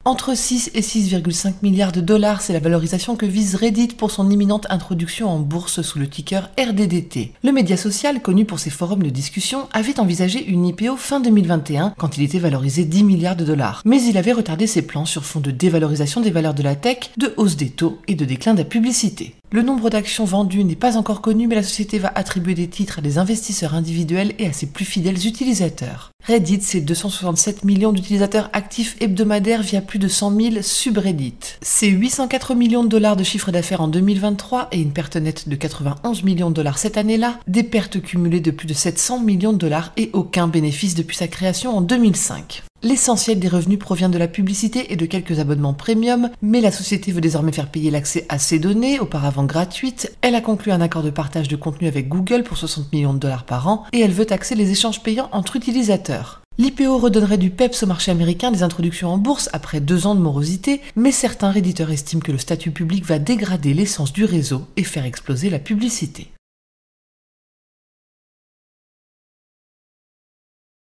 Entre 6 et 6,5 milliards de dollars, c'est la valorisation que vise Reddit pour son imminente introduction en bourse sous le ticker RDDT. Le média social, connu pour ses forums de discussion, avait envisagé une IPO fin 2021 quand il était valorisé 10 milliards de dollars. Mais il avait retardé ses plans sur fond de dévalorisation des valeurs de la tech, de hausse des taux et de déclin de la publicité. Le nombre d'actions vendues n'est pas encore connu, mais la société va attribuer des titres à des investisseurs individuels et à ses plus fidèles utilisateurs. Reddit, c'est 267 millions d'utilisateurs actifs hebdomadaires via plus de 100 000 subreddits. C'est 804 millions de dollars de chiffre d'affaires en 2023 et une perte nette de 91 millions de dollars cette année-là, des pertes cumulées de plus de 700 millions de dollars et aucun bénéfice depuis sa création en 2005. L'essentiel des revenus provient de la publicité et de quelques abonnements premium, mais la société veut désormais faire payer l'accès à ces données, auparavant gratuites. Elle a conclu un accord de partage de contenu avec Google pour 60 millions de dollars par an et elle veut taxer les échanges payants entre utilisateurs. L'IPO redonnerait du peps au marché américain des introductions en bourse après 2 ans de morosité, mais certains redditeurs estiment que le statut public va dégrader l'essence du réseau et faire exploser la publicité.